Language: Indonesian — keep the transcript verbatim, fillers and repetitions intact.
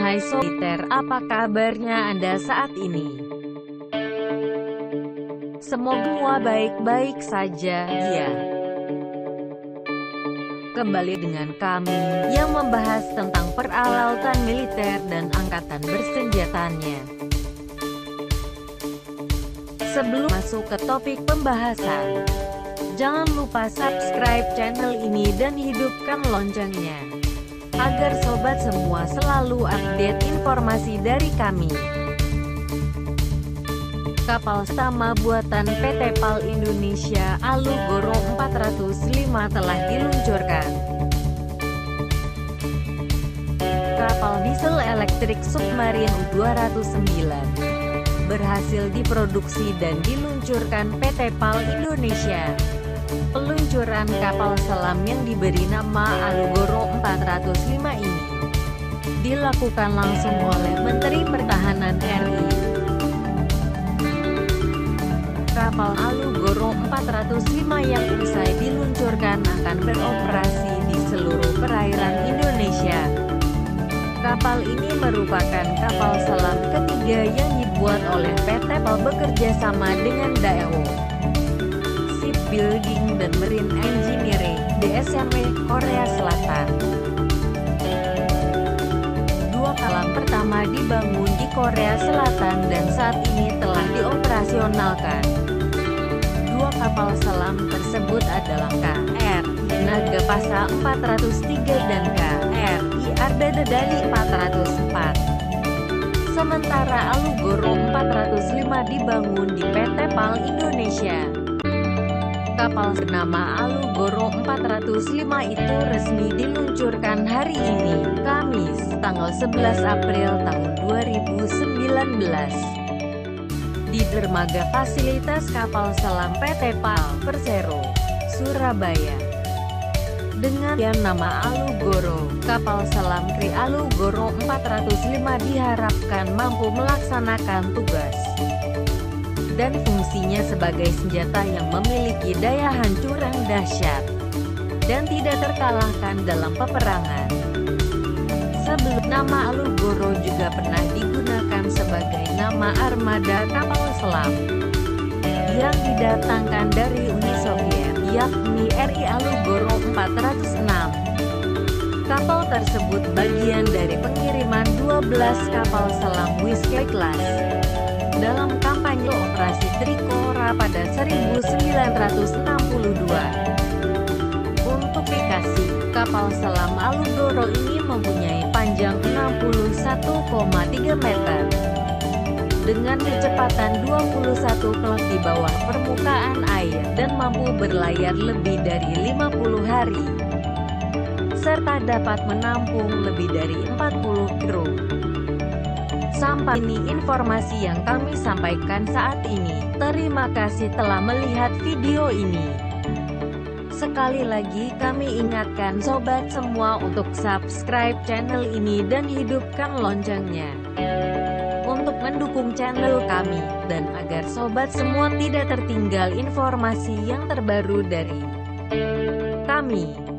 Hai Soliter, apa kabarnya Anda saat ini? Semoga baik-baik saja, ya. Kembali dengan kami, yang membahas tentang peralatan militer dan angkatan bersenjatanya. Sebelum masuk ke topik pembahasan, jangan lupa subscribe channel ini dan hidupkan loncengnya, agar sobat semua selalu update informasi dari kami. Kapal pertama buatan P T PAL Indonesia Alugoro empat ratus lima telah diluncurkan. Kapal diesel elektrik submarin U dua ratus sembilan berhasil diproduksi dan diluncurkan P T PAL Indonesia. Peluncuran kapal selam yang diberi nama Alugoro empat ratus lima ini dilakukan langsung oleh Menteri Pertahanan R I. Kapal Alugoro empat ratus lima yang usai diluncurkan akan beroperasi di seluruh perairan Indonesia. Kapal ini merupakan kapal selam ketiga yang dibuat oleh P T PAL bekerja sama dengan Daewoo Shipbuilding dan Marine Engineering D S M E Korea Selatan. Dua kapal pertama dibangun di Korea Selatan dan saat ini telah dioperasionalkan. Dua kapal selam tersebut adalah K R I Nagapasa empat ratus tiga dan K R I Ardadadali empat ratus empat. Sementara Alugoro empat ratus lima dibangun di P T PAL Indonesia. Kapal bernama Alugoro empat ratus lima itu resmi diluncurkan hari ini, Kamis, tanggal sebelas April tahun dua ribu sembilan belas. Di dermaga fasilitas kapal selam P T PAL, Persero, Surabaya. Dengan yang nama Alugoro, kapal selam Kri Alugoro empat ratus lima diharapkan mampu melaksanakan tugas dan fungsinya sebagai senjata yang memiliki daya hancur yang dahsyat dan tidak terkalahkan dalam peperangan. Sebelum nama Alugoro juga pernah digunakan sebagai nama armada kapal selam yang didatangkan dari Uni Soviet, yakni R I Alugoro empat ratus enam. Kapal tersebut bagian dari pengiriman dua belas kapal selam Whiskey Class dalam kampanye Operasi Trikora pada seribu sembilan ratus enam puluh dua. Untuk dikasih, kapal selam Alugoro ini mempunyai panjang enam puluh satu koma tiga meter dengan kecepatan dua puluh satu knot di bawah permukaan air dan mampu berlayar lebih dari lima puluh hari serta dapat menampung lebih dari empat puluh kru. Sampai ini informasi yang kami sampaikan saat ini. Terima kasih telah melihat video ini. Sekali lagi kami ingatkan sobat semua untuk subscribe channel ini dan hidupkan loncengnya untuk mendukung channel kami, dan agar sobat semua tidak tertinggal informasi yang terbaru dari kami.